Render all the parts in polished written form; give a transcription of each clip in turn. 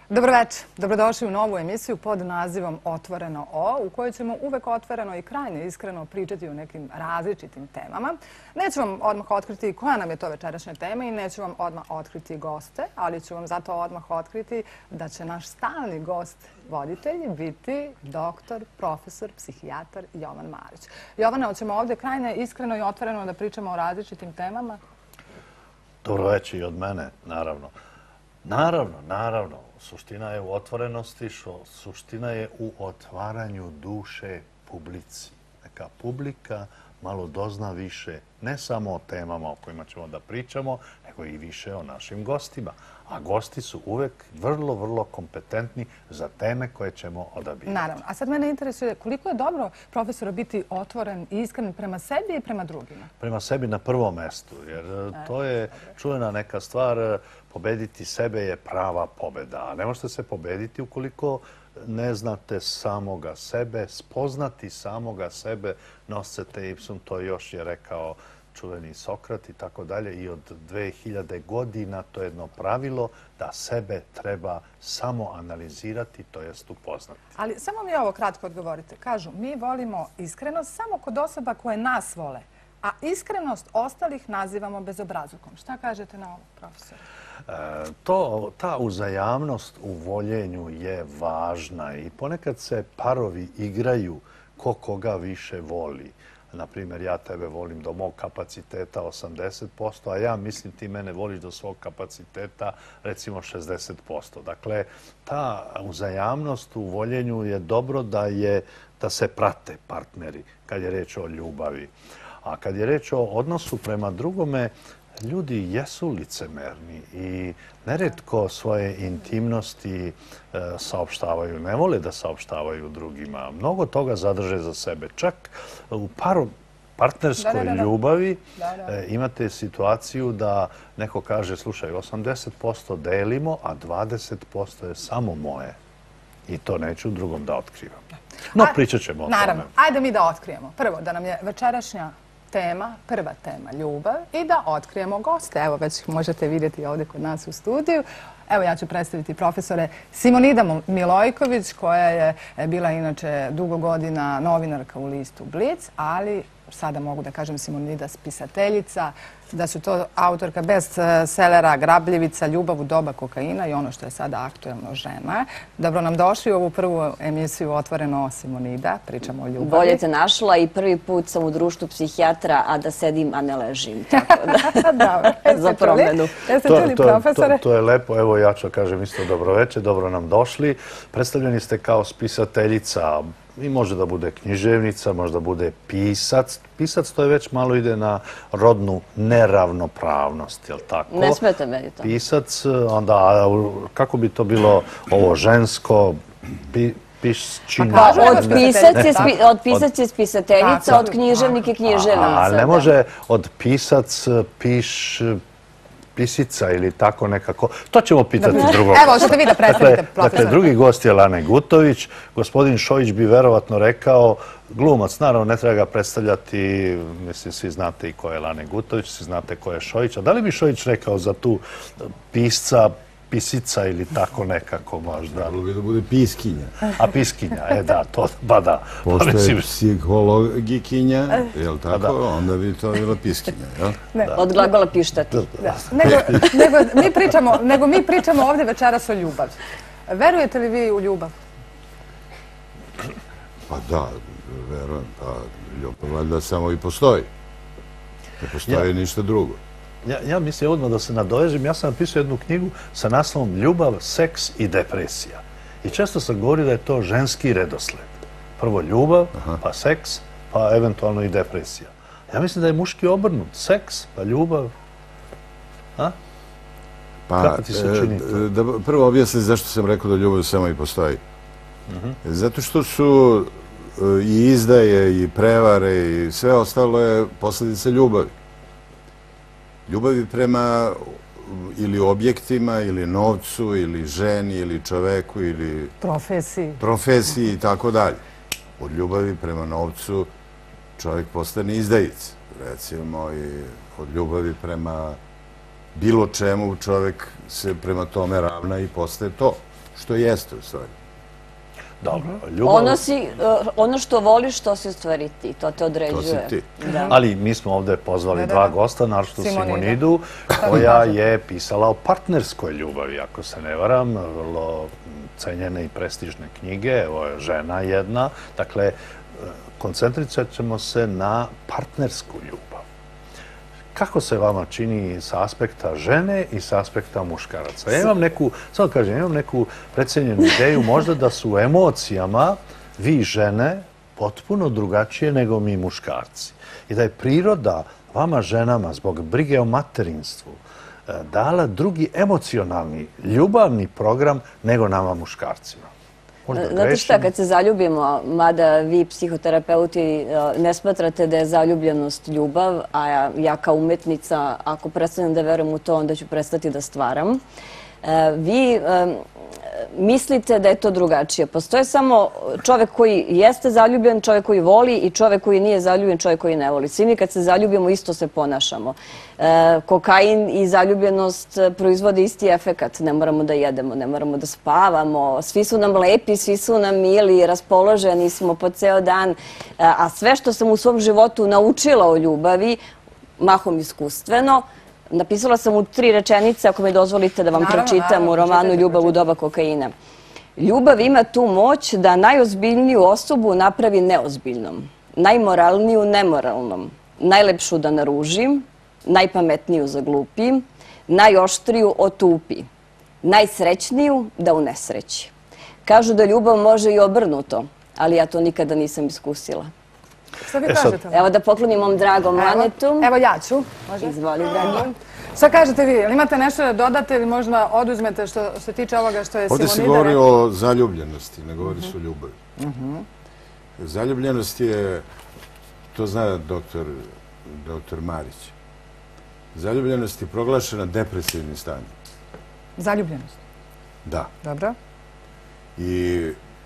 Dobroveče, dobrodošli u novu emisiju pod nazivom Otvoreno O, u kojoj ćemo uvek otvoreno i krajnje iskreno pričati o nekim različitim temama. Neću vam odmah otkriti koja nam je to večerašnja tema i neću vam odmah otkriti goste, ali ću vam zato odmah otkriti da će naš stalni gost, voditelj, biti doktor, profesor, psihijatar Jovan Marić. Jovane, hoćemo ovdje krajnje iskreno i otvoreno da pričamo o različitim temama? Dobroveče i od mene, naravno. Naravno. Suština je u otvorenosti, suština je u otvaranju duše publici. Neka publika malo dozna više, ne samo o temama o kojima ćemo da pričamo, nego i više o našim gostima. A gosti su uvek vrlo kompetentni za teme koje ćemo odabirati. Naravno. A sad mene interesuje koliko je dobro, profesora, biti otvoren i iskren prema sebi i prema drugima? Prema sebi na prvom mestu, jer to je čuvena neka stvar. Pobediti sebe je prava pobeda. A ne možete se pobediti ukoliko ne znate samoga sebe, spoznati samoga sebe, noscete ipsum, to još je rekao čuveni Sokrat i tako dalje. I od 2000 godina to je jedno pravilo da sebe treba samo analizirati, to jest upoznati. Ali samo mi ovo kratko odgovorite. Kažu, mi volimo iskrenost samo kod osoba koje nas vole, a iskrenost ostalih nazivamo bezobrazukom. Šta kažete na ovo, profesor? Ta uzajamnost u voljenju je važna i ponekad se parovi igraju ko koga više voli. Naprimjer, ja tebe volim do mog kapaciteta 80%, a ja mislim ti mene voliš do svog kapaciteta recimo 60%. Dakle, ta uzajamnost u voljenju je dobro da se prate partneri kad je reč o ljubavi. A kad je reč o odnosu prema drugome, ljudi jesu licemerni i neretko svoje intimnosti saopštavaju, ne vole da saopštavaju drugima. Mnogo toga zadrže za sebe. Čak u partnerskoj ljubavi imate situaciju da neko kaže, slušaj, 80% delimo, a 20% je samo moje. I to neću drugom da otkrivam. No, pričat ćemo o tome. Naravno. Ajde mi da otkrijemo. Prvo, da nam je večerašnja tema, prva tema, ljubav, i da otkrijemo goste. Evo, već možete vidjeti ovdje kod nas u studiju. Evo, ja ću predstaviti profesore Simonida Milojković, koja je bila inače dugo godina novinarka u listu Blic, ali sada mogu da kažem Simonida spisateljica, da su to autorka bestsellera Grabljivica, Ljubav u doba kokaina i ono što je sada aktuelno, Žena. Dobro nam došli u ovu prvu emisiju Otvoreno o, Simonida. Pričamo o ljubavi. Bolje te našla i prvi put sam u društvu psihijatra, a da sedim, a ne ležim. Tako da, za promenu. Jeste čuli, profesore? To je lepo. Evo, ja ću kažem isto dobroveče, dobro nam došli. Predstavljeni ste kao spisateljica. I može da bude književnica, može da bude pisac. Pisac to je već malo ide na rodnu neravnopravnost, je li tako? Ne smete meni to. Pisac, onda kako bi to bilo ovo žensko, piščina? Od pisac je spisateljica, od književnik je književnica. A ne može od pisac, pisica ili tako nekako. To ćemo pitati drugog. Evo, ćete vi da predstavite, profesor. Dakle, drugi gost je Lane Gutović. Gospodin Šojić bi verovatno rekao, glumac, naravno ne treba ga predstavljati, mislim, svi znate i ko je Lane Gutović, svi znate ko je Šojić. A da li bi Šojić rekao za tu pisca, pisica ili tako nekako možda? Trebalo bi da bude piskinja. A piskinja, da, to, ba da. Pošto je psihologikinja, je li tako, onda bi to bila piskinja, jel? Od glagola pištati. Nego mi pričamo ovdje večeras o ljubavi. Verujete li vi u ljubav? Pa da, verujem. Pa ljubav valjda samo i postoji. Ne postoji ništa drugo. Ja mislim odmah da se nadovežem. Ja sam napisao jednu knjigu sa naslovom Ljubav, seks i depresija. I često sam govorio da je to ženski redosled. Prvo ljubav, pa seks, pa eventualno i depresija. Ja mislim da je muški obrnut. Seks, pa ljubav. Kako ti se čini to? Prvo objasnim zašto sam rekao da ljubav samo i postoji. Zato što su i izdaje, i prevare, i sve ostalo je posljedica ljubavi. Ljubavi prema ili objektima, ili novcu, ili ženi, ili čoveku, ili profesiji i tako dalje. Od ljubavi prema novcu čovjek postane izdajic. Recimo, i od ljubavi prema bilo čemu čovjek se prema tome ravna i postaje to što jeste u stvari. Dobro, ljubav... Ono što voliš, to si u stvari ti, to te određuje. To si ti. Ali mi smo ovdje pozvali dva gosta, naročito Simonidu, koja je pisala o partnerskoj ljubavi, ako se ne varam, vrlo cenjene i prestižne knjige, evo je žena jedna. Dakle, koncentricat ćemo se na partnersku ljubav. Kako se vama čini sa aspekta žene i sa aspekta muškaraca? Ja imam neku, samo kažem, imam neku precenjenu ideju, možda da su u emocijama vi žene potpuno drugačije nego mi muškarci. I da je priroda vama ženama zbog brige o materinstvu dala drugi emocionalni, ljubavni program nego nama muškarcima. Znate šta, kad se zaljubimo, mada vi psihoterapeuti ne smatrate da je zaljubljenost ljubav, a ja kao umetnica, ako prestanem da verujem u to, onda ću prestati da stvaram. Vi mislite da je to drugačije. Postoje samo čovek koji jeste zaljubljen, čovek koji voli i čovek koji nije zaljubljen, čovek koji ne voli. Svi mi kad se zaljubimo isto se ponašamo. Kokain i zaljubljenost proizvode isti efekat. Ne moramo da jedemo, ne moramo da spavamo. Svi su nam lepi, svi su nam mili, raspoloženi smo po ceo dan. A sve što sam u svom životu naučila o ljubavi, mahom iskustveno, napisala sam u 3 rečenice, ako mi dozvolite da vam pročitam u romanu Ljubav u doba kokaina. Ljubav ima tu moć da najozbiljniju osobu napravi neozbiljnom, najmoralniju nemoralnom, najlepšu da naružim, najpametniju zaglupim, najoštriju otupi, najsrećniju da unesreći. Kažu da ljubav može i obrnuto, ali ja to nikada nisam iskusila. Šta vi kažete? Evo da poklonim mom dragom Lanetu. Evo ja ću. Izvoli, dragi. Šta kažete vi? Ili imate nešto da dodate ili možda oduzmete što se tiče ovoga što je Simonida rekla? Ovdje se govori o zaljubljenosti, ne govori se o ljubavi. Zaljubljenost je, to zna doktor Marić, zaljubljenost je proglašena depresivnim stanjem. Zaljubljenost? Da. Dobro. I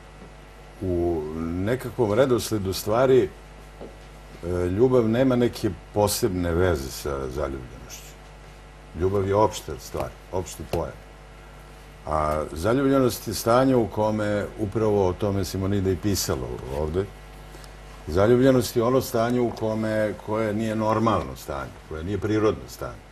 u nekakvom redosledu stvari ljubav nema neke posebne veze sa zaljubljenošću. Ljubav je opšta stvar, opšti pojam. A zaljubljenost je stanje u kome, upravo o tome Simonida i pisala ovdje, zaljubljenost je ono stanje u kome koje nije normalno stanje, koje nije prirodno stanje.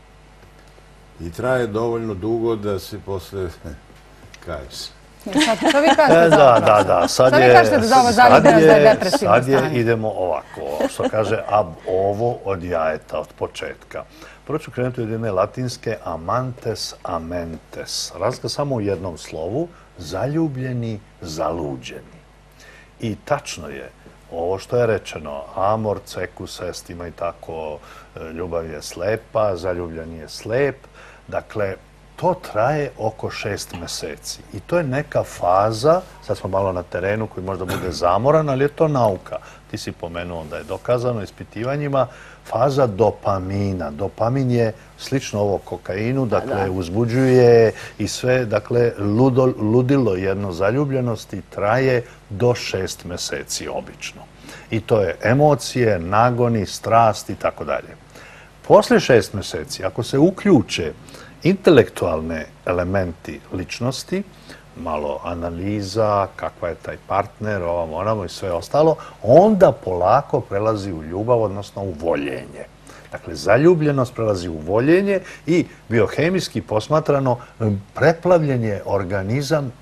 I traje dovoljno dugo da se posle kaješ. Što vi kažete za ovo? Da. Što vi kažete za ovo zaljubljenost da je depresivno stanje? Sad idemo ovako, što kaže ab ovo od jajeta, od početka. Prvo ću krenuti od jedne latinske amantes amentes. Razlika samo u jednom slovu, zaljubljeni, zaluđeni. I tačno je, ovo što je rečeno, amor cecus est, ima i tako, ljubav je slepa, zaljubljen je slep. Dakle, to traje oko 6 meseci. I to je neka faza, sad smo malo na terenu koji možda bude zamoran, ali je to nauka. Ti si pomenuo da je dokazano ispitivanjima faza dopamina. Dopamin je slično ovo kokainu, dakle uzbuđuje i sve, dakle ludilo jedno zaljubljenosti traje do 6 meseci obično. I to je emocije, nagoni, strast i tako dalje. Posle 6 meseci, ako se uključe intelektualne elementi ličnosti, malo analiza, kakva je taj partner, onamo i sve ostalo, onda polako prelazi u ljubav, odnosno u voljenje. Dakle, zaljubljenost prelazi u voljenje i biohemijski posmatrano preplavljen je organizam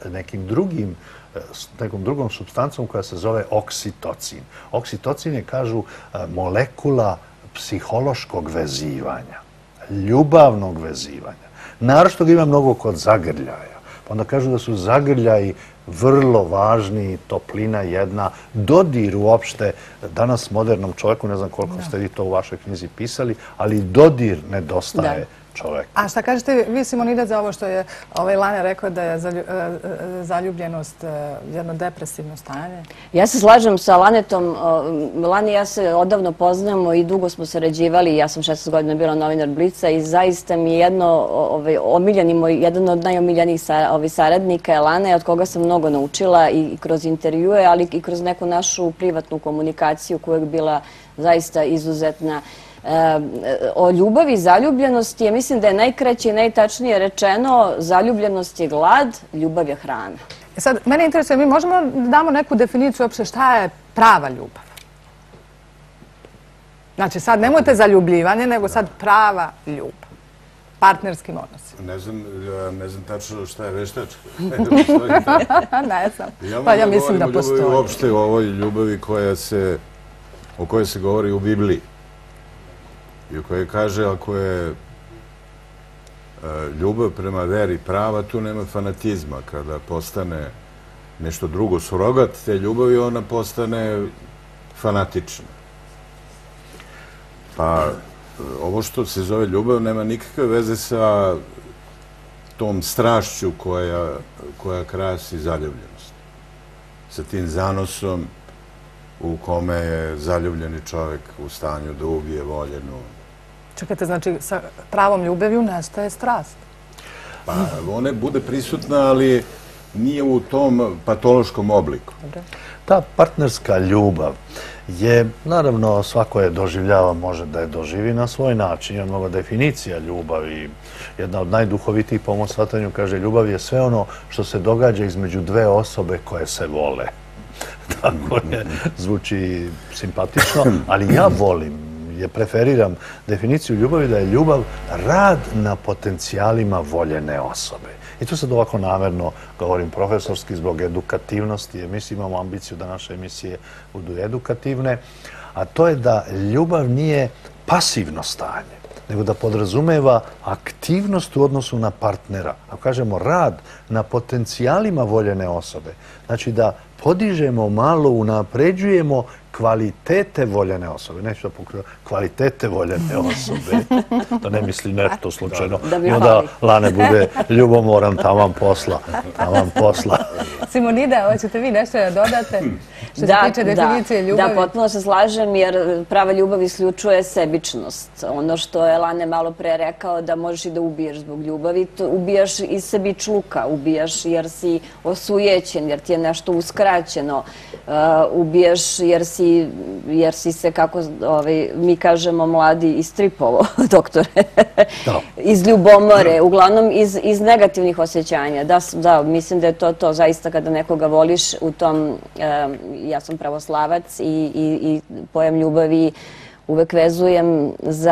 nekom drugom supstancom koja se zove oksitocin. Oksitocin je, kažu, molekula psihološkog vezivanja, ljubavnog vezivanja. Naročito ga ima mnogo kod zagrljaja. Pa onda kažu da su zagrljaji vrlo važni, toplina jedna, dodir uopšte, danas modernom čovjeku, ne znam koliko ste vi to u vašoj knjizi pisali, ali dodir nedostaje čovjeku. A šta kažete vi, Simonida, za ovo što je Lane rekao da je zaljubljenost jedno depresivno stanje? Ja se slažem sa Lanetom. Lani i ja se odavno poznamo i dugo smo sarađivali. Ja sam 16 godina bila novinar Blica i zaista mi je jedan od najomiljenijih saradnika je Lana, od koga sam mnogo naučila i kroz intervjue, ali i kroz neku našu privatnu komunikaciju koja je bila zaista izuzetna. O ljubavi i zaljubljenosti ja mislim da je najkraće i najtačnije rečeno zaljubljenost je glad, ljubav je hrana. Sad, mene interesuje, mi možemo da damo neku definiciju uopšte šta je prava ljubav? Znači, sad nemojte zaljubljivanje, nego sad prava ljubav. Partnerskim odnosima. Ne znam tačno šta je veštačka. Ne znam. Pa ja mislim da postoji. Uopšte o ovoj ljubavi o kojoj se govori u Bibliji. I o kojoj kaže, ako je ljubav prema veri prava, tu nema fanatizma. Kada postane nešto drugo surogat te ljubavi, ona postane fanatična. Pa ovo što se zove ljubav nema nikakve veze sa tom strašću koja krasi zaljubljenost. Sa tim zanosom u kome je zaljubljeni čovjek u stanju da ubije voljenu. Čekajte, znači sa pravom ljubavlju nestaje strast? Pa ona bude prisutna, ali nije u tom patološkom obliku. Ta partnerska ljubav je, naravno, svako je doživljava, može da je doživi na svoj način. Ima mnogo definicija ljubavi. Jedna od najduhovitijih po mom shvatanju kaže ljubav je sve ono što se događa između dve osobe koje se vole. Tako je, zvuči simpatično, ali ja preferiram definiciju ljubavi da je ljubav rad na potencijalima voljene osobe. I to sad ovako namerno govorim profesorski zbog edukativnosti, jer mi imamo ambiciju da naše emisije budu edukativne, a to je da ljubav nije pasivno stanje, nego da podrazumeva aktivnost u odnosu na partnera. Ako kažemo rad na potencijalima voljene osobe, znači da podižemo malo, unapređujemo kvalitete voljene osobe. Neću da pokrivam kvalitete voljene osobe. Da ne misli nešto slučajno. I onda Lane bude ljubomoran, taman posla. Simonida, hoćete vi nešto da dodate što se tiče definicije ljubavi? Da, potpuno se slažem jer prava ljubav isključuje sebičnost. Ono što je Lane malo pre rekao da možeš i da ubiješ zbog ljubavi, ubijaš iz sebičluka, ubijaš jer si osujećen, jer ti je nešto uskraćeno, ubijaš jer si se, kako mi kažemo mladi, istripovo, doktore, iz ljubomore, uglavnom iz negativnih osjećanja. Da, mislim da je to zaista kada nekoga voliš u tom, ja sam pravoslavac i pojam ljubavi uvek vezujem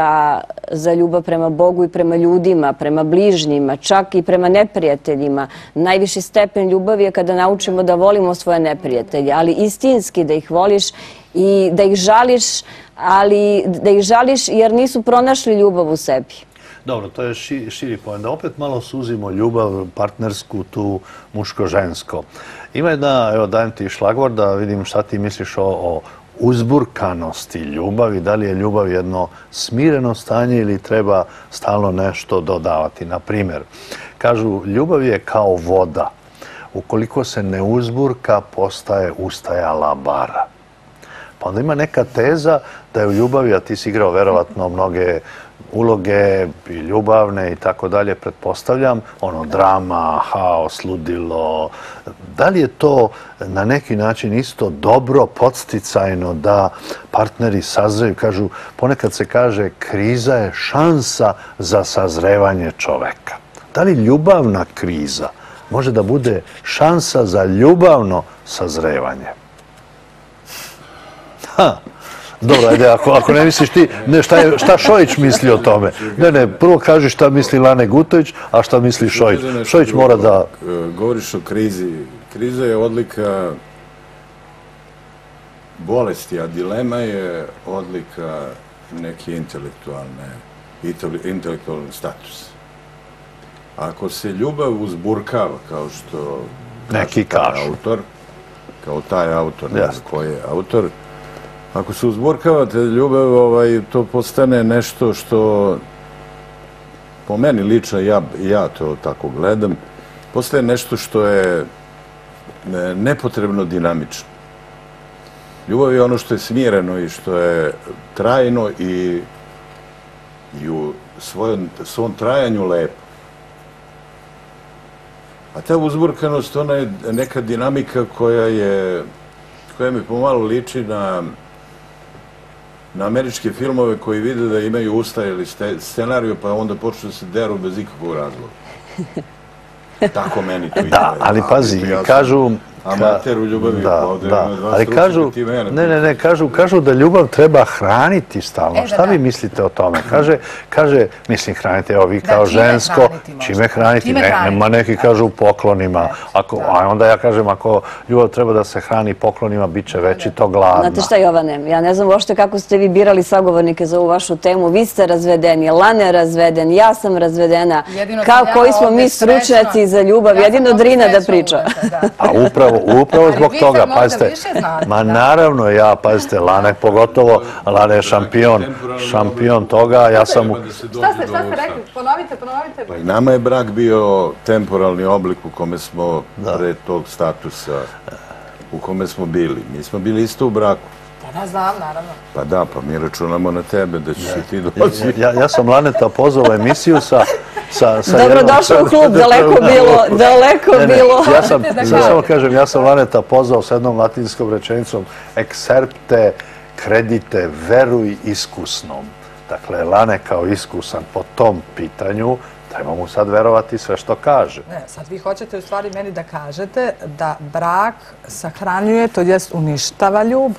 za ljubav prema Bogu i prema ljudima, prema bližnjima, čak i prema neprijateljima. Najviši stepen ljubavi je kada naučimo da volimo svoje neprijatelje, ali istinski da ih voliš i da ih žališ, ali da ih žališ jer nisu pronašli ljubav u sebi. Dobro, to je širi pojam. Da opet malo suzimo ljubav partnersku, tu muško-žensko. Ima jedna, evo dajem ti šlagvor da vidim šta ti misliš o uzburkanosti ljubavi. Da li je ljubav jedno smireno stanje ili treba stalno nešto dodavati? Na primjer, kažu ljubav je kao voda. Ukoliko se ne uzburka, postaje ustajala bara. Pa onda ima neka teza da je u ljubavi, a ti si igrao verovatno mnoge uloge i ljubavne i tako dalje, pretpostavljam, drama, haos, ludilo. Da li je to na neki način isto dobro, podsticajno da partneri sazreju? Kažu, ponekad se kaže kriza je šansa za sazrevanje čoveka. Da li ljubavna kriza može da bude šansa za ljubavno sazrevanje? Dobro, ajde, ako ne misliš ti, šta Šojić misli o tome? Ne, prvo kaži šta misli Lane Gutović, a šta misli Šojić. Šojić mora da... Govoriš o krizi. Kriza je odlika bolesti, a dilema je odlika neke intelektualni status. Ako se ljubav uzburkava, kao što neki kažu, kao taj autor, ne znam koji je autor, ako se uzburkavate ljubav, to postane nešto što, po meni lično, ja to tako gledam, postaje nešto što je nepotrebno dinamično. Ljubav je ono što je smireno i što je trajno i u svom trajanju lepo. A ta uzburkanost, ona je neka dinamika koja mi pomalo liči na američke filmove koji vide da imaju ustajali scenariju, pa onda počnu da se deru bez ikakvog razloga. Tako meni to ide. Da, ali pazi, kažu... Amater u ljubavi, ovdje ima dva stručnika ti mene. Kažu da ljubav treba hraniti stalno. Šta vi mislite o tome? Kaže, mislim hraniti, evo vi kao žensko, čime hraniti? Nema neki kažu poklonima. A onda ja kažem, ako ljubav treba da se hrani poklonima, bit će već i to gladna. Znate šta, Jovane, ja ne znam uopšte kako ste vi birali sagovornike za ovu vašu temu. Vi ste razvedeni, Lana je razveden, ja sam razvedena. Koji smo mi stručnjaci za ljubav? Jedino Drina da priča. A upravo zbog toga, pazite, ma naravno ja, pazite, Lana je pogotovo, Lana je šampion toga, ja sam... Šta ste rekli? Ponovite. Pa i nama je brak bio temporalni oblik u kome smo pre tog statusa, u kome smo bili. Mi smo bili isto u braku. Pa da, znam, naravno. Pa da, pa mi računamo na tebe da ćeš i ti doći. Ja sam Laneta pozvao emisiju sa... Dobrodošao u klub, daleko bilo. Samo kažem, ja sam Laneta pozvao s jednom latinskom rečenicom exerpte, kredite, veruj iskusnom. Dakle, Lane kao iskusan po tom pitanju, treba mu sad verovati sve što kaže. Ne, sad vi hoćete u stvari meni da kažete da brak sahranjuje, to jest uništava ljubav.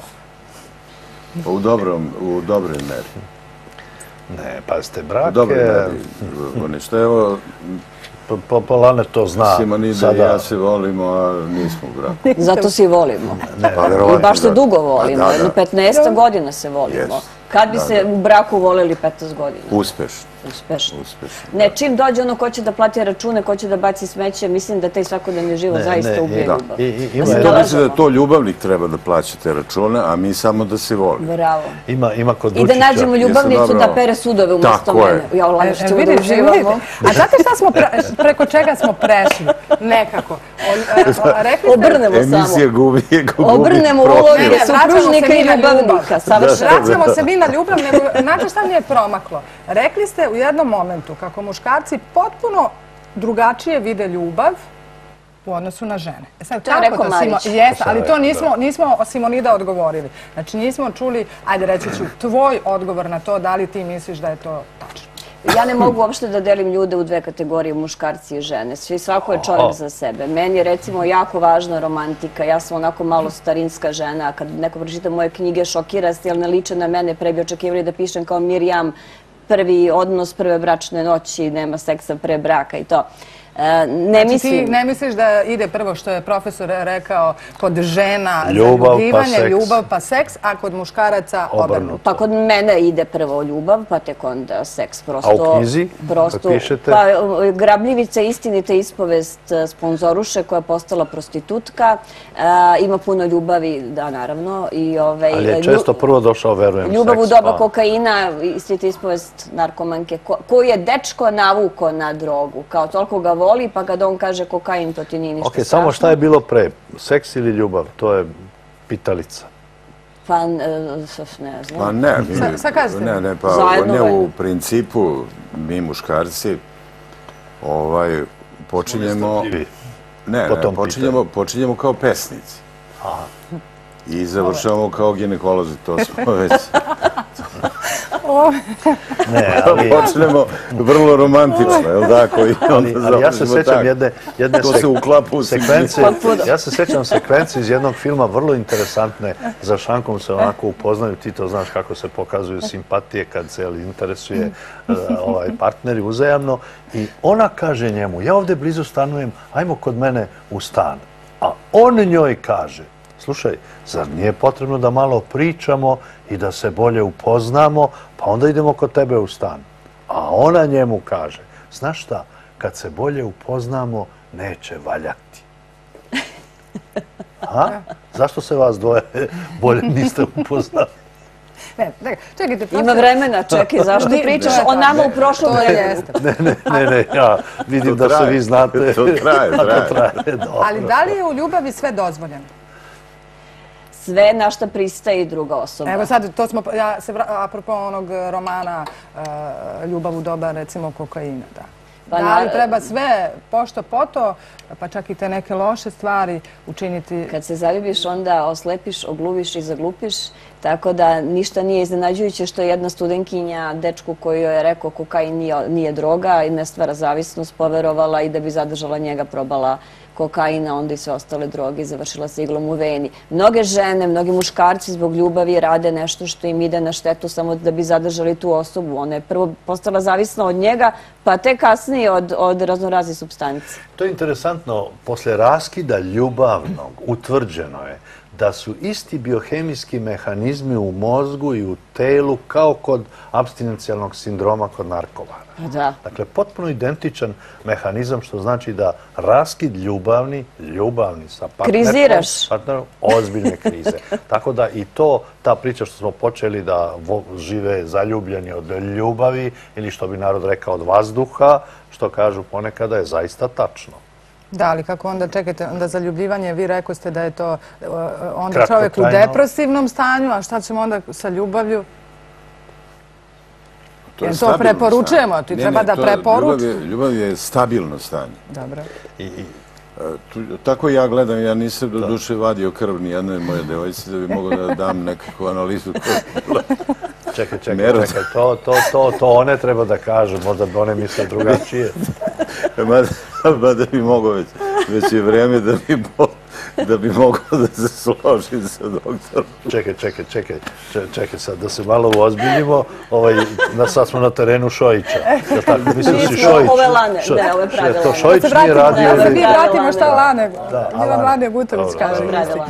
U dobroj meri. Ne, pazite, brak je... U dobroj meri. Uništa, evo... Pa Lane to zna. Simonida i ja se volimo, a nismo u braku. Zato se i volimo. I baš se dugo volimo. 15 godina se volimo. Kad bi se u braku voleli 15 godina? Uspešno. Ne, čim dođe ono ko će da plati račune, ko će da baci smeće, mislim da taj svakodnevni život zaista ubije ljubav. Ja mislim da to ljubavnik treba da plaća te račune, a mi samo da se volimo. Bravo. I da nađemo ljubavnicu da pere sudove umjesto mene. Ja, Lana, što ćemo da uživamo. A znate preko čega smo prešli? Nekako. Obrnemo samo. Emisija gubi obrnemo uloge supružnika i ljubavnika. Vraćamo se mi na ljubav, nego znate šta mi je promaklo? Rekli ste u jednom momentu kako muškarci potpuno drugačije vide ljubav u odnosu na žene. To je rekao Marić. Jes, ali to nismo Simonida odgovorili. Znači nismo čuli, ajde reći ću, tvoj odgovor na to da li ti misliš da je to tačno. Ja ne mogu uopšte da delim ljude u dve kategorije, muškarci i žene. Svako je čovjek za sebe. Meni je recimo jako važna romantika. Ja sam onako malo starinska žena. Kad neko pročita moje knjige, šokira se, jer ne liče na mene. Pre bi očekivali da pišem kao Mirjam, prvi odnos, prve bračne noći, nema seksa pre braka i to. Znači ti ne misliš da ide prvo što je profesor rekao kod žena zaljubljivanje, ljubav pa seks, a kod muškaraca obrnuto? Pa kod mene ide prvo ljubav, pa tek onda seks. A u knjizi kad pišete? Pa Grabljivica, istinita ispovest sponzoruše koja je postala prostitutka. Ima puno ljubavi, da, naravno. Ali je često prvo došao, verujem, seks. Ljubav u doba kokaina, istinita ispovest narkomanke. Koju je dečko navuko na drogu, kao toliko ga voli, pa kad on kaže kokain, to ti nije ništa strašno. Samo šta je bilo pre? Seks ili ljubav? To je pitalica. Pa ne znam. Pa ne, u principu mi muškarci počinjemo kao pesnici. I završavamo kao ginekolozi, to smo već... Počnemo vrlo romantično, je li tako? Ali ja se sjećam jedne sekvence iz jednog filma, vrlo interesantne. Za šankom se onako upoznaju, ti to znaš kako se pokazuju simpatije kad se interesuje partneri uzajamno. I ona kaže njemu, ja ovdje blizu stanujem, ajmo kod mene u stan. A on njoj kaže, slušaj, zar nije potrebno da malo pričamo i da se bolje upoznamo, pa onda idemo kod tebe u stan. A ona njemu kaže, znaš šta, kad se bolje upoznamo, neće valjati. Zašto se vas dvoje bolje niste upoznali? Ima vremena, čekaj, zašto pričaš o nama u prošlom vremenu? Ne, ja vidim da se vi znate. To traje. Ali da li je u ljubavi sve dozvoljeno? Sve na što pristaje i druga osoba. Evo sad, to smo, apropo onog romana Ljubav u doba, recimo, kokaina, da. Da li treba sve pošto poto, pa čak i te neke loše stvari učiniti? Kad se zaljubiš, onda oslepiš, ogluviš i zaglupiš, tako da ništa nije iznenađujuće što je jedna studentkinja dečku koji joj je rekao kokain nije droga i ne stvara zavisnost, poverovala i da bi zadržala njega probala kokaina, onda i sve ostale droge i završila se iglom u veni. Mnoge žene, mnogi muškarci zbog ljubavi rade nešto što im ide na štetu samo da bi zadržali tu osobu. Ona je prvo postala zavisna od njega, pa tek kasnije od raznoraznih supstanci. To je interesantno. Posle raskida ljubavnog utvrđeno je da su isti biohemijski mehanizmi u mozgu i u telu kao kod apstinencijalnog sindroma kod narkomana. Da. Dakle, potpuno identičan mehanizam, što znači da raskid ljubavni sa partnerom, ozbiljne krize. Tako da i ta priča što smo počeli da žive zaljubljeni od ljubavi ili što bi narod rekao od vazduha, što kažu ponekada je zaista tačno. Da, ali kako onda, čekajte, onda zaljubljivanje, vi rekao ste da je to onda čovjek u depresivnom stanju, a šta ćemo onda sa ljubavlju? Jer to preporučujemo, ti treba da preporuči. Ljubav je stabilno stanje. Dobro. Tako ja gledam, ja nisam do duše vadio krv ni jednoj moje devojci da bi mogao da dam nekakvu analizu. Čekaj, to one treba da kažu, možda bi one misle drugačije. Mada bi mogao već je vreme da bi mogao da se složim sa doktorom. Čekaj sad, da se malo uozbiljimo. Sad smo na terenu Šojića. Nismo ove Lane, ne, ove prave Lane. To Šojić nije radio. Da mi vratimo šta Lane Gutović kaže.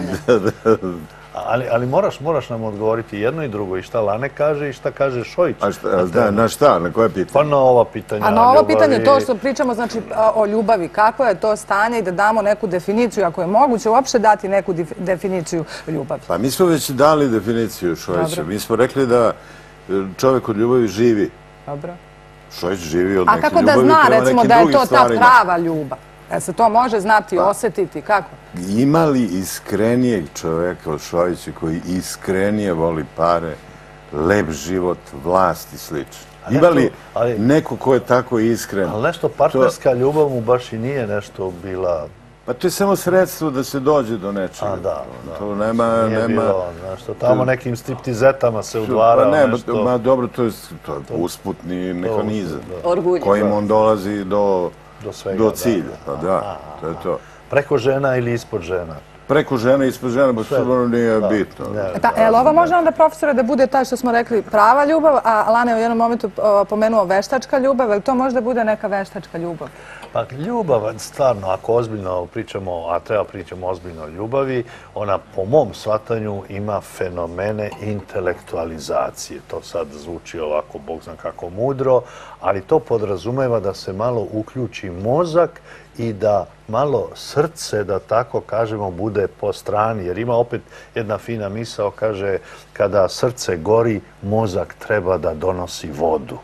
Ali moraš nam odgovoriti jedno i drugo, i šta Lane kaže i šta kaže Šojić. Na šta? Na koje pitanje? Pa na ova pitanja. A na ovo pitanje, to što pričamo znači o ljubavi, kako je to stanje i da damo neku definiciju, ako je moguće uopšte dati neku definiciju ljubavi. Pa mi smo već dali definiciju Šojića. Mi smo rekli da čovjek od ljubavi živi. Dobro. Šojić živi od neke ljubavi. A kako da zna, recimo, da je to ta prava ljubav? Se to može znati i osjetiti, kako? Ima li iskrenijeg čoveka od Šojića koji iskrenije voli pare, lep život, vlast i slično? Ima li neko ko je tako iskren? Ali nešto partnerska ljubav mu baš i nije nešto bila... Pa to je samo sredstvo da se dođe do nečega. To nema... Nije bilo, nešto, tamo nekim striptizetama se udvarao nešto... Ma dobro, to je usputni mehanizam kojim on dolazi do cilja. Pa da, to je to. Preko žena ili ispod žena? Preko žena i ispod žena, pa stvarno nije bitno. Je li ovo može onda, profesore, da bude taj što smo rekli prava ljubav, a Lane je u jednom momentu pomenuo veštačka ljubav, ili to može da bude neka veštačka ljubav? Pa ljubav, stvarno, ako ozbiljno pričamo, a treba pričamo ozbiljno o ljubavi, ona po mom shvatanju ima fenomene intelektualizacije. To sad zvuči ovako, Bog zna kako mudro, ali to podrazumeva da se malo uključi mozak i da malo srce, da tako kažemo, bude po strani. Jer ima opet jedna fina misao, kaže, kada srce gori, mozak treba da donosi vodu.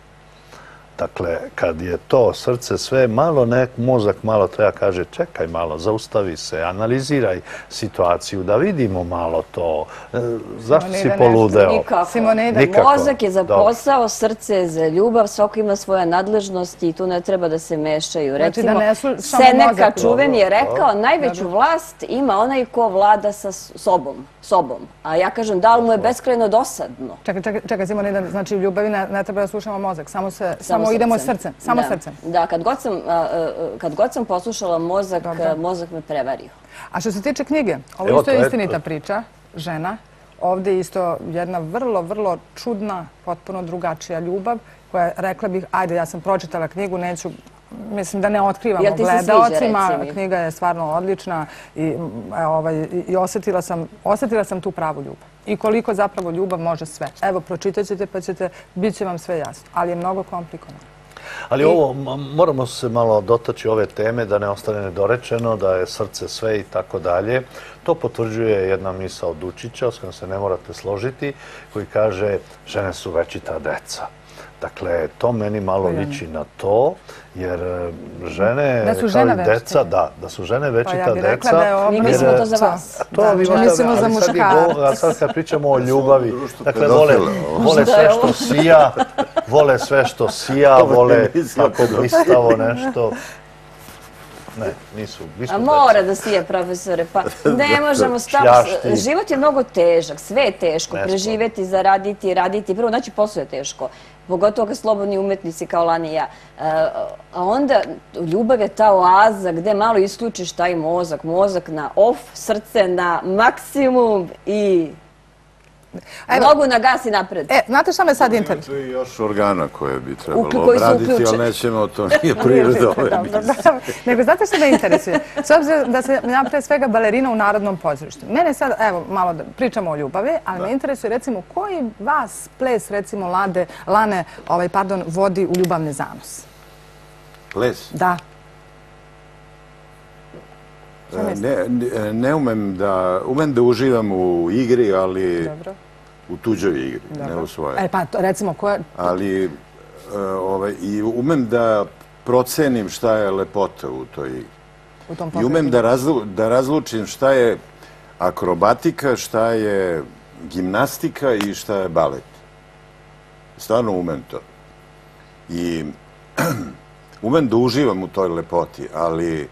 Dakle, kad je to srce sve malo, mozak malo treba kaže čekaj malo, zaustavi se, analiziraj situaciju, da vidimo malo to. Zašto si poludeo? Nikako. Mozak je za posao, srce je za ljubav, svako ima svoje nadležnosti i tu ne treba da se mešaju. Recimo, Seneca čuveni je rekao, najveću vlast ima onaj ko vlada sa sobom. A ja kažem, da li mu je beskrajno dosadno? Čekaj, Simonida, znači u ljubavi ne treba da slušamo mozak, samo idemo srcem, samo srcem. Da, kad god sam poslušala mozak, mozak me prevario. A što se tiče knjige, ovo isto je istinita priča, žena, ovdje je isto jedna vrlo, vrlo čudna, potpuno drugačija ljubav, koja, rekla bih, ajde, ja sam pročitala knjigu, neću, mislim da ne otkrivamo gledaocima, knjiga je stvarno odlična i osjetila sam tu pravu ljubav. I koliko zapravo ljubav može sve. Evo, pročitat ćete pa bit će vam sve jasno, ali je mnogo komplikovano. Ali ovo, moramo se malo dotaći ove teme da ne ostane nedorečeno, da je srce sve i tako dalje. To potvrđuje jedna misao od Dučića, s kojom se ne morate složiti, koji kaže žene su večita deca. Dakle, to meni malo liči na to, jer žene, da su žene deca, da su žene večita deca. Mi mislimo to za vas. To vi mislimo za muškarca. A sad kad pričamo o ljubavi, dakle, vole sve što sija, vole sve što sija, vole tako blistavo nešto. Ne, nisu A mora da sije, profesore, pa ne možemo staviti. Život je mnogo težak, sve je teško, preživeti, zaraditi, raditi. Prvo, znači posao je teško, pogotovo kad slobodni umetnici kao Lani i ja. A onda ljubav je ta oaza gde malo isključiš taj mozak na off, srce na maksimum i nogu na gas i napred. Znate šta me sad interesuje? Tu je još organa koje bi trebalo obraditi, ali nećemo, to nije priroda ove emisije. Nego znate šta me interesuje? S obzirom da sam ja pre svega balerina u Narodnom pozorištu. Mene sad, evo, malo da pričamo o ljubavi, ali me interesuje recimo koji vas ples, recimo Lane, vodi u ljubavni zanos? Ples? Da. Ne umem da uživam u igri, ali u tuđoj igri, ne u svojoj. Pa recimo koja... Ali i umem da procenim šta je lepota u toj igri. I umem da razlučim šta je akrobatika, šta je gimnastika i šta je balet. Stvarno umem to. I umem da uživam u toj lepoti, ali...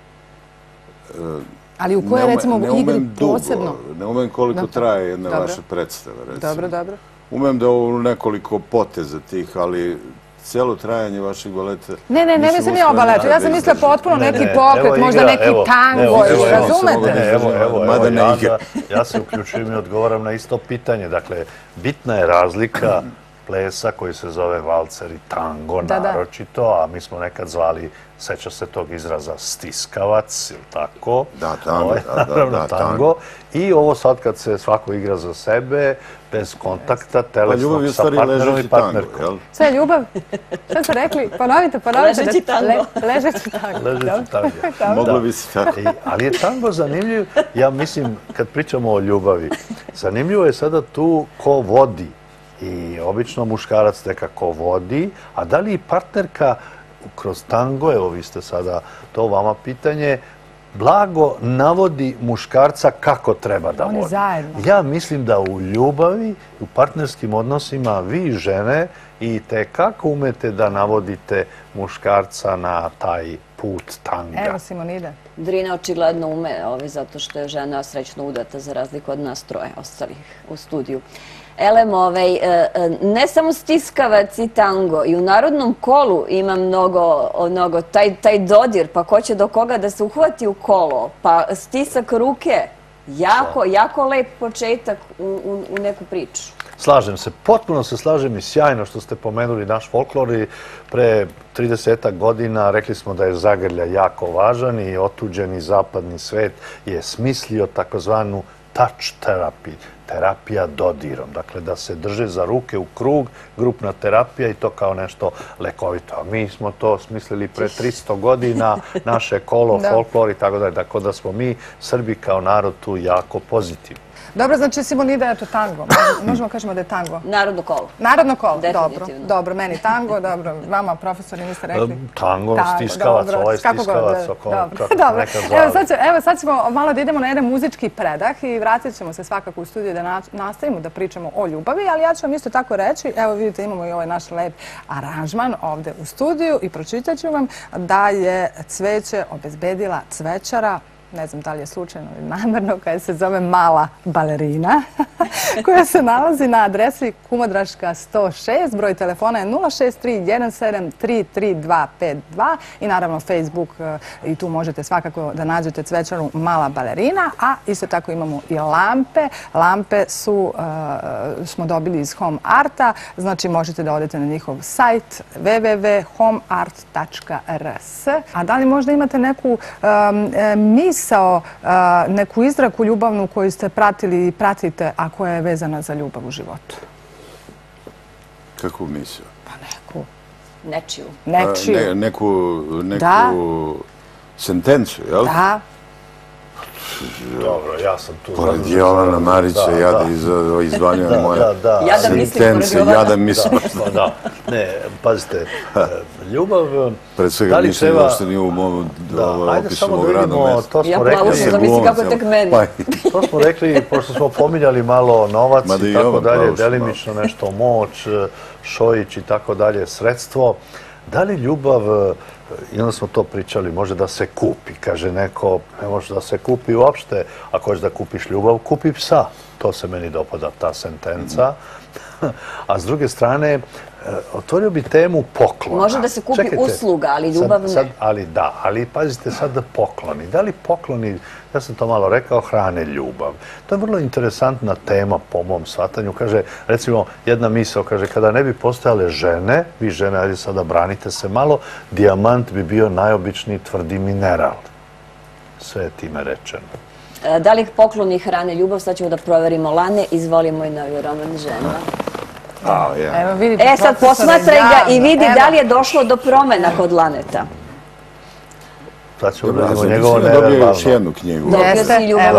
Ali u kojoj, recimo, u igri posebno? Ne umem koliko traje jedna vaša predstava, recimo. Dobro. Umem da u nekoliko poteza tih, ali cijelo trajanje vašeg baleta... Ne mislim ja o baletu. Ja sam mislila potpuno neki pokret, možda neki tango, razumete? Evo, ja se uključujem i odgovaram na isto pitanje. Dakle, bitna je razlika plesa koji se zove valcer i tango naročito, a mi smo nekad zvali, seća se tog izraza, stiskavac, ili tako? Da, tango. Naravno, tango. I ovo sad kad se svako igra za sebe, bez kontakta, telesnog sa partnerom i partnerkom. Sve je ljubav? Šta ste rekli? Ponovite. Ležeći tango. Ležeći tango. Moglo bi se tako. Ali je tango zanimljiv, ja mislim, kad pričamo o ljubavi, zanimljivo je sada tu ko vodi. I obično muškarac nekako vodi, a da li i partnerka kroz tango, evo vi ste sada, to vama pitanje, blago navodi muškarca kako treba da vodi. Oni zajedno. Ja mislim da u ljubavi, u partnerskim odnosima, vi žene i tekako umete da navodite muškarca na taj put tanga. Evo Simonida. Drina očigledno ume, zato što je žena srećno udata za razliku od nas troje ostalih u studiju. Elem, ne samo stiskavac i tango, i u Narodnom kolu ima mnogo taj dodir, pa ko će do koga da se uhvati u kolo, pa stisak ruke, jako lep početak u neku priču. Slažem se, potpuno se slažem i sjajno što ste pomenuli naš folklor i pre 30 godina rekli smo da je zagrljaj jako važan i otuđeni zapadni svet je smislio takozvanu touch therapy, terapija dodirom. Dakle, da se drže za ruke u krug, grupna terapija i to kao nešto lekovito. A mi smo to smislili pre 300 godina, naše kolo, folklor i tako dalje. Tako da smo mi, Srbi kao narod, tu jako pozitivni. Dobro, znači Simonida, eto tango. Možemo kažemo da je tango. Narodno kolo. Narodno kolo, dobro. Meni tango, dobro. Vama, profesori, niste rekli? Tango, stiskavac, ovaj stiskavac, kako nekad zvali. Evo sad ćemo malo da idemo na jedan muzički predah i vratit ćemo se svakako u studiju da nastavimo da pričamo o ljubavi, ali ja ću vam isto tako reći, evo vidite imamo i ovaj naš lep aranžman ovde u studiju i pročitat ću vam da je cveće obezbedila cvećara, ne znam da li je slučajno ili namerno, koja se zove Mala balerina, koja se nalazi na adresi Kumodraška 106, broj telefona je 06317333252 i naravno Facebook i tu možete svakako da nađete cvećaru Mala balerina, a isto tako imamo i lampe. Lampe smo dobili iz Home Arta, znači možete da odete na njihov sajt www.homeart.rs. A da li možda imate neku misao, neku izraku ljubavnu koju ste pratili i pratite, a koja je vezana za ljubav u životu? Kakvu misao? Pa neku. Nečiju. Neku sentencu, jel? Da. Dobro, ja sam tu... Pored Jovana Marića, Jada izvanjala moja sentence, Jada mislim. Da, ne, pazite, ljubav... Pred svega mislim da što nije u mom opisu mog radnog mesta. Ja plavušno zamislim kako tek meni. To smo rekli, pošto smo pominjali malo novac i tako dalje, delimično nešto moć, Šojić i tako dalje, sredstvo. Da li ljubav, i onda smo to pričali, može da se kupi? Kaže neko, ne može da se kupi uopšte. Ako hoćeš da kupiš ljubav, kupi psa. To se meni dopada, ta sentenca. A s druge strane, otvorio bi temu poklona. Može da se kupi usluga, ali ljubav ne. Ali da, ali pazite sad pokloni. Da li pokloni, ja sam to malo rekao, hrane ljubav? To je vrlo interesantna tema po mom shvatanju. Kaže, recimo, jedna misao, kaže, kada ne bi postojale žene, vi žene, ajde sada branite se malo, dijamant bi bio najobičniji tvrdi mineral. Sve je time rečeno. Da li pokloni hrane ljubav? Sad ćemo da proverimo. Lane, izvoli moj novi roman Žena. Sad posmatraj ga i vidi da li je došlo do promena kod Laneta. Sad ćemo radimo njegovo neverbalno. Dobio još jednu knjigu. Dobio si Ljubav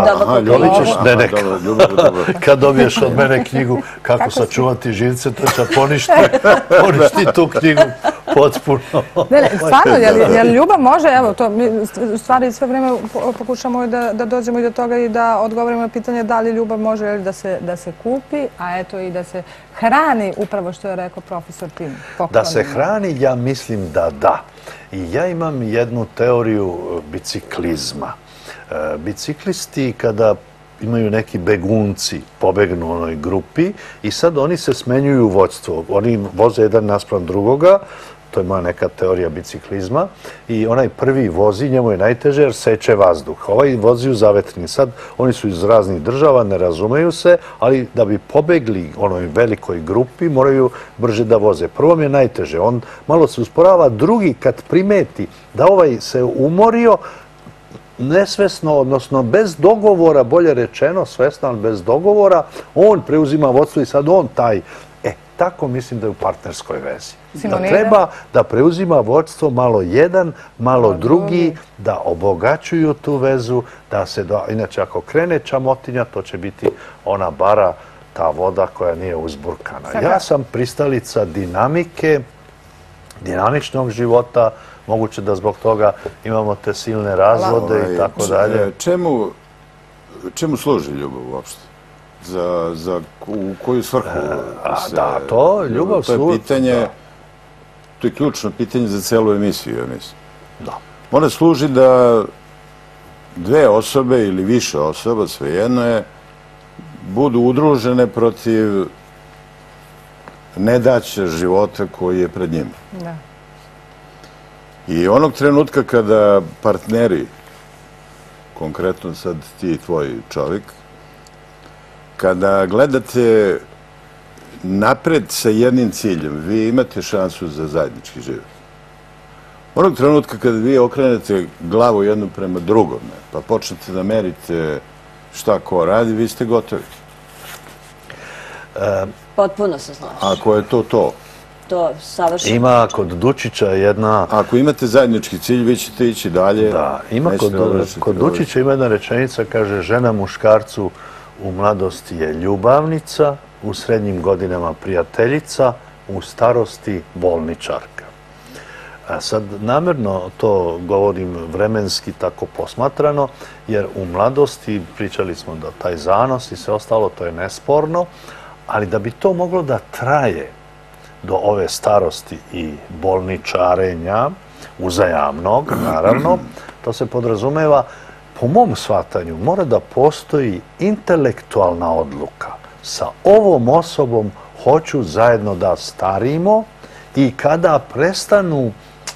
Kad dobiješ od mene knjigu Kako sačuvati živce, to će poništi tu knjigu potpuno. Stvarno, jer ljubav može, evo to, mi u stvari sve vrijeme pokušamo da dođemo i do toga i da odgovorimo na pitanje da li ljubav može da se kupi, a eto i da se hrani, upravo što je rekao profesor Tim. Da se hrani, ja mislim da da. I ja imam jednu teoriju biciklizma. Biciklisti kada imaju neki begunci, pobegnu u onoj grupi i sad oni se smenjuju u vođstvo. Oni voze jedan naspram drugoga, to je moja neka teorija biciklizma, i onaj prvi vozi, njemu je najteže jer seče vazduh. Ovaj vozi u zavetrini. Sad oni su iz raznih država, ne razumeju se, ali da bi pobegli onoj velikoj grupi moraju brže da voze. Prvom je najteže, on malo se usporava, drugi kad primeti da ovaj se umorio, nesvesno, odnosno bez dogovora, bolje rečeno, svesno, ali bez dogovora, on preuzima vodstvo i sad on taj. Tako mislim da je u partnerskoj vezi. Da treba da preuzima vodstvo malo jedan, malo drugi, da obogaćuju tu vezu, da se, inače ako krene čamotinja, to će biti ona bara, ta voda koja nije uzburkana. Ja sam pristalica dinamike, dinamičnog života, moguće da zbog toga imamo te silne razvode i tako dalje. Čemu služi ljubav uopšte? U koju svrhu se... Da, to ljubav služi... To je pitanje, to je ključno pitanje za celu emisiju, ja mislim. Da. Ona služi da dve osobe ili više osoba, svejedno je, budu udružene protiv nedaća života koji je pred njima. Da. I onog trenutka kada partneri, konkretno sad ti i tvoj čovjek, kada gledate napred sa jednim ciljem, vi imate šansu za zajednički život. Onog trenutka kada vi okrenete glavu jednu prema drugome, pa počnete da merite šta ko radi, vi ste gotovi. Potpuno se slažem. Ako je to to. To savršeno. Ima kod Dučića jedna... Ako imate zajednički cilj, vi ćete ići dalje. Da, ima kod Dučića ima jedna rečenica, kaže, žena muškarcu u mladosti je ljubavnica, u srednjim godinama prijateljica, u starosti bolničarka. Sad, namjerno to govorim vremenski tako posmatrano, jer u mladosti, pričali smo da taj zanos i sve ostalo, to je nesporno, ali da bi to moglo da traje do ove starosti i bolničarenja, uzajamnog, naravno, to se podrazumeva, po mom shvatanju, mora da postoji intelektualna odluka. Sa ovom osobom hoću zajedno da starimo i kada prestanu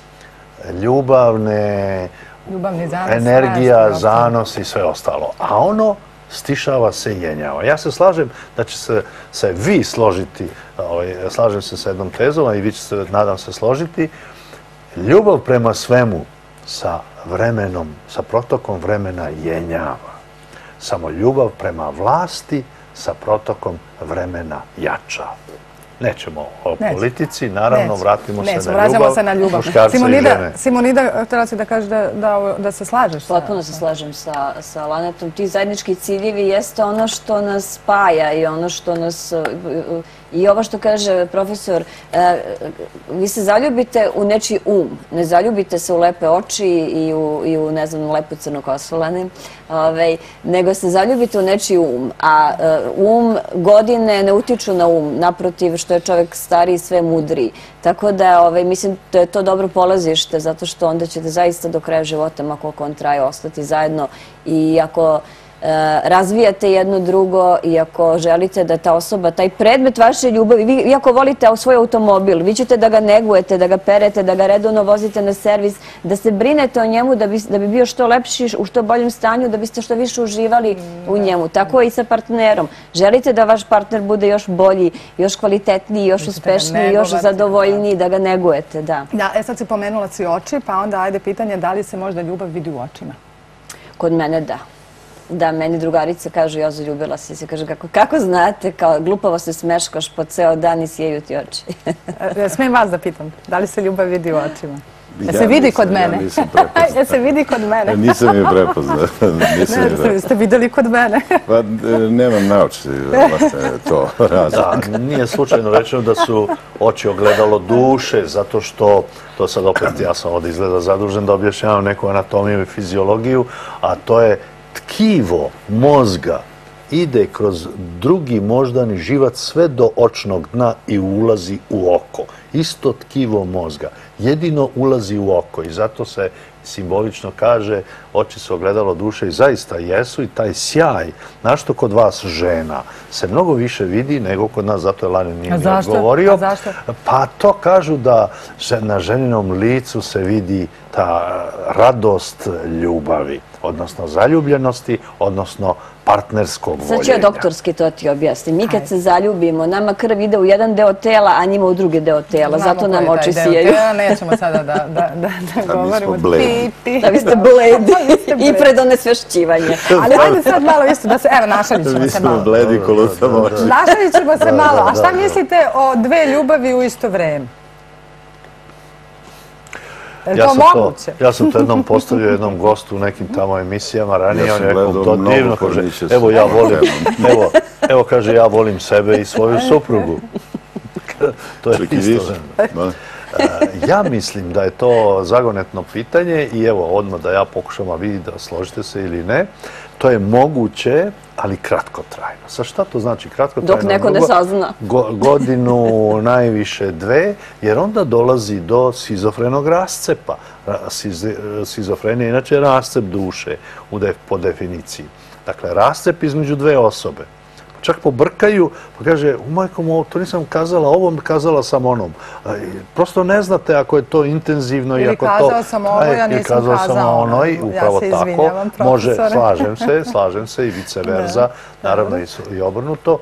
ljubavne energija, zanos i sve ostalo. A ono stišava se i jenjava. Ja se slažem da će se vi složiti, slažem se sa jednom tezom, a i vi ćete se, nadam se, složiti. Ljubav prema svemu sa vremenom, sa protokom vremena jenjava. Samo ljubav prema vlasti sa protokom vremena jača. Nećemo o politici, naravno, vratimo se na ljubav, muškarca i žene. Simonida, htjela si da kažeš da se slažeš? Potpuno se slažem sa Lanetom. Ti zajednički ciljevi jeste ono što nas spaja i ono što nas... I ovo što kaže profesor, vi se zaljubite u nečiji ne zaljubite se u lepe oči i u, ne znam, lepu crnu kosu, Lane, nego se zaljubite u nečiji a godine ne utiču na naprotiv, što je čovjek stariji, sve mudriji. Tako da, mislim da je to dobro polazište, zato što onda ćete zaista do kraja života, ma koliko on traje, ostati zajedno i ako razvijate jedno drugo i ako želite da ta osoba, taj predmet vaše ljubavi, vi ako volite svoj automobil, vi ćete da ga negujete, da ga perete, da ga redovno vozite na servis, da se brinete o njemu da bi bio što lepši, u što boljem stanju, da biste što više uživali u njemu. Tako i sa partnerom. Želite da vaš partner bude još bolji, još kvalitetniji, još uspešniji, još zadovoljniji, da ga negujete, da. Da, sad si pomenula si oči, pa onda ajde pitanje da li se možda ljubav vidi u očima? Kod mene da. Da, meni drugarica kaže, ja zaljubila si se, kaže, kako znate, kao glupavo se smeškaš po ceo dan i sijeju ti oči. Smijem vas da pitam, da li se ljubav vidi u očima? Se vidi kod mene? Se vidi kod mene? Nisam je prepoznao. Ste videli kod mene? Pa nemam naučiti to razlika. Da, nije slučajno rečeno da su oči ogledalo duše, zato što, to sad opet ja sam ovdje izgleda zadužen da objašnjavam neku anatomiju i fiziologiju, a to je tkivo mozga ide kroz drugi moždani živac sve do očnog dna i ulazi u oko. Isto tkivo mozga. Jedino ulazi u oko i zato se simbolično kaže oči su ogledalo duše i zaista jesu i taj sjaj, našto kod vas žena, se mnogo više vidi nego kod nas, zato je Lani nije mi odgovorio. A zašto? Pa to kažu da na ženinom licu se vidi ta radost ljubavi, odnosno zaljubljenosti, odnosno partnerskog voljenja. Sad ću ja doktorski to ti objasnim. Mi kad se zaljubimo, nama krv ide u jedan deo tela, a njima u drugi deo tela. Zato nam oči sijaju. Nećemo sada da govorimo. Da vi ste bledi i predonasvešćivanje. Ali ajde sad malo isto da se, evo, našalit ćemo se malo. Mi smo bledi kolutam oči. Našalit ćemo se malo. A šta mislite o dve ljubavi u isto vreme? Ja sam to jednom postavio jednom gostu u nekim tamo emisijama ranije, on je rekao to divno, kaže, evo ja volim, evo kaže ja volim sebe i svoju suprugu. To je isto. Ja mislim da je to zagonetno pitanje i evo odmah da ja pokušam, a vi da složite se ili ne, to je moguće, ali kratkotrajno. Sa šta to znači kratkotrajno? Dok neko ne sazna. Godinu, najviše dve, jer onda dolazi do šizofrenog rascepa. Šizofrenija je inače rascep duše po definiciji. Dakle, rascep između dve osobe. Čak pobrkaju, pa kaže, majko, to nisam kazala ovom, kazala sam onom. Prosto ne znate ako je to intenzivno i ako to... Ili kazao sam ovo, ja nisam kazao ono. Upravo tako. Može, slažem se i vice versa, naravno i obrnuto.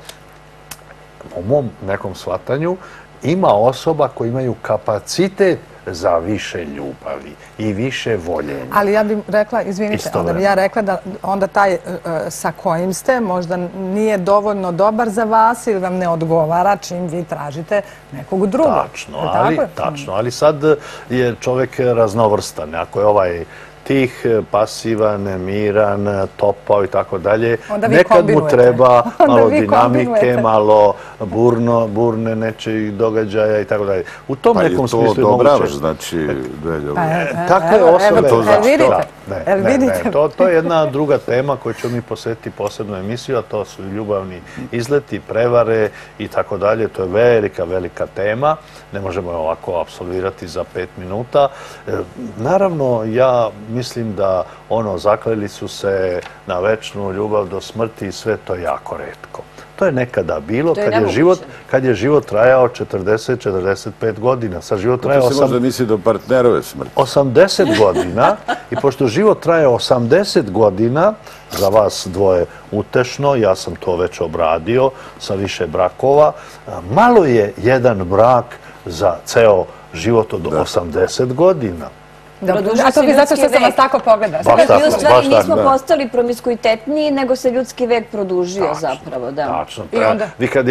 U mom nekom shvatanju ima osoba koji imaju kapacitet za više ljubavi i više voljenja. Ali ja bih rekla, izvinite, onda bih ja rekla da onda taj sa kojim ste možda nije dovoljno dobar za vas ili vam ne odgovara čim vi tražite nekog drugog. Tačno, ali sad je čovjek raznovrstan. Ako je ovaj tih, pasivan, miran, topao i tako dalje. Nekad mu treba malo dinamike, malo burne nečeg događaja i tako dalje. U tom nekom smislu je moguće... Pa i to odobravaš, znači... Takve osobe... Vidite. To je jedna druga tema koju ćemo mi posvetiti posebnu emisiju, a to su ljubavni izleti, prevare i tako dalje. To je velika, velika tema. Ne možemo je ovako apsolvirati za 5 minuta. Naravno, ja mislim da zakleli su se na večnu ljubav do smrti i sve to jako retko. To je nekada bilo kad je život trajao 40-45 godina. Sad život trajao... To se možda misli do partnerove smrti. 80 godina i pošto život traje 80 godina, za vas dvoje utešno, ja sam to već obradio sa više brakova, malo je jedan brak za ceo život od 80 godina. A to bi zato što sam vas tako pogledala. Mi u stvari nismo postali promiskuitetniji, nego se ljudski vek produžio zapravo. Tačno. Vi kad je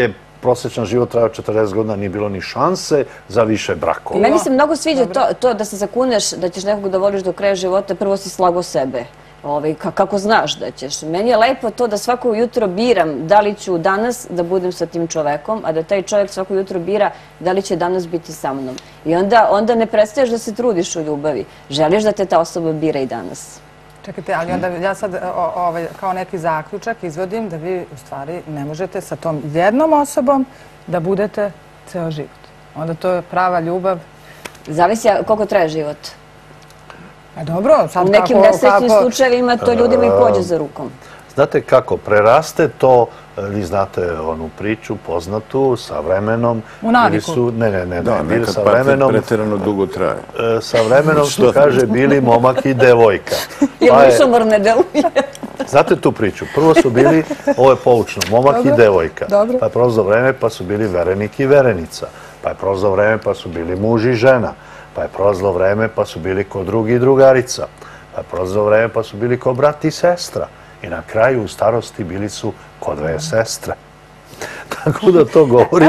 prosječan život trajao 40 godina, nije bilo ni šanse za više brakova. Meni se mnogo sviđa to da se zakuneš da ćeš nekog da voliš do kraja života, prvo si slago sebe. Kako znaš da ćeš. Meni je lepo to da svako jutro biram da li ću danas da budem sa tim čovekom, a da taj čovjek svako jutro bira da li će danas biti sa mnom. I onda ne prestaješ da se trudiš u ljubavi. Želiš da te ta osoba bira i danas. Čekajte, ali onda ja sad kao neki zaključak izvodim da vi u stvari ne možete sa tom jednom osobom da budete ceo život. Onda to je prava ljubav. Zavisi koliko traje život. Dobro, sad u nekim nesrećnim slučajevima to ljudima i pođe za rukom. Znate kako, preraste to, vi znate onu priču poznatu sa vremenom. U naviku. Ne, nekad partija pretjerano dugo traje. Sa vremenom su, kaže, bili momak i devojka. Jer mišomor ne deluje. Znate tu priču? Prvo su bili, ovo je poučno, momak i devojka. Pa je prolazilo vreme pa su bili verenik i verenica. Pa je prolazilo vreme pa su bili muž i žena. Pa je prolazilo vreme pa su bili ko drugi i drugarica. Pa je prolazilo vreme pa su bili ko brat i sestra. I na kraju u starosti bili su ko dve sestre. Tako da to govori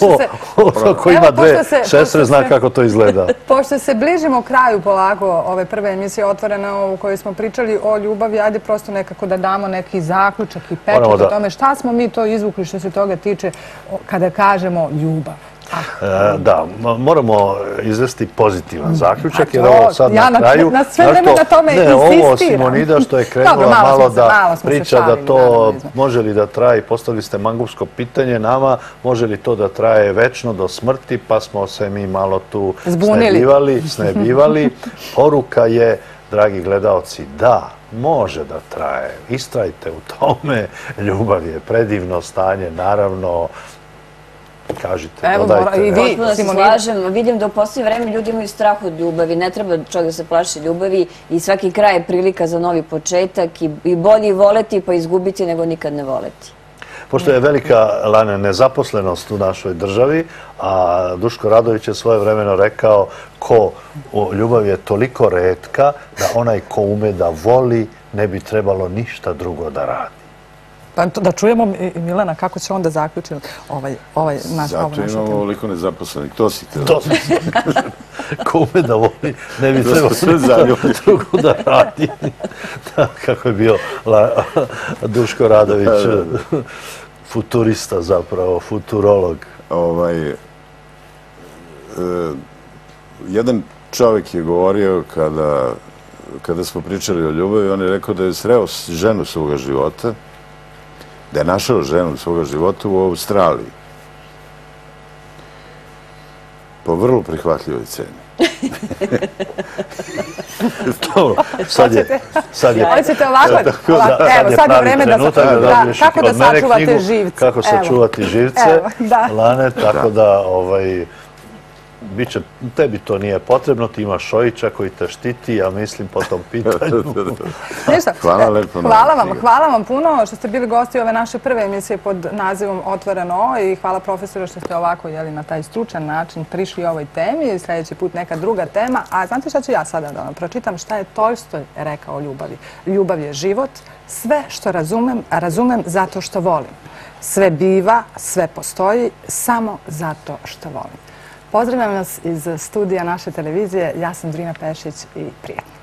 ko ima dve sestre, zna kako to izgleda. Pošto se bližimo kraju polako ove prve emisije Otvorena u kojoj smo pričali o ljubavi, ajde prosto nekako da damo neki zaključak i pečat o tome šta smo mi to izvukli što se toga tiče kada kažemo ljubav. Da, moramo izvesti pozitivan zaključak, jer ovo sad na kraju... Ja na sve vreme na tome insistiram. Ovo Simonida što je krenula malo da priča da to može li da traje, postavili ste mangupsko pitanje nama, može li to da traje večno do smrti, pa smo se mi malo tu snebivali. Poruka je, dragi gledalci, da, može da traje. Istrajte u tome, ljubav je predivno stanje, naravno. Kažite, dodajte. Potpuno se slažem. Vidim da u posljednje vreme ljudi imaju strah od ljubavi. Ne treba čovjek da se plaši ljubavi i svaki kraj je prilika za novi početak i bolje voleti pa izgubiti nego nikad ne voleti. Pošto je velika nezaposlenost u našoj državi, a Duško Radović je svoje vremeno rekao ljubav je toliko retka da onaj ko ume da voli ne bi trebalo ništa drugo da radi. Da čujemo, Milena, kako će onda zaključiti ovaj naš... Zato imamo ovoliko nezaposlenih. To si te... Ko ume da voli, ne bi trebalo drugo da radi. Kako je bio Duško Radović, futurista zapravo, futurolog. Jedan čovjek je govorio kada smo pričali o ljubavi, on je rekao da je sreo ženu svoga života, da je našao ženu svoga života u Australiji. Po vrlo prihvatljivoj ceni. Sad je... Hoćete ovako? Evo, sad je vreme da... Kako da sačuvate živce? Kako sačuvati živce, Lane, tako da... Tebi to nije potrebno, ti imaš Šojića koji te štiti, ja mislim po tom pitanju. Hvala vam puno što ste bili gosti ove naše prve emisije pod nazivom Otvoreno i hvala profesoru što ste ovako na taj stručan način prišli ovoj temi. Sljedeći put neka druga tema. A znate šta ću ja sada da vam pročitam? Šta je Tolstoj rekao o ljubavi? Ljubav je život. Sve što razumem zato što volim. Sve biva, sve postoji samo zato što volim. Pozdravljam vas iz studija naše televizije. Ja sam Drina Pešić i prijatno.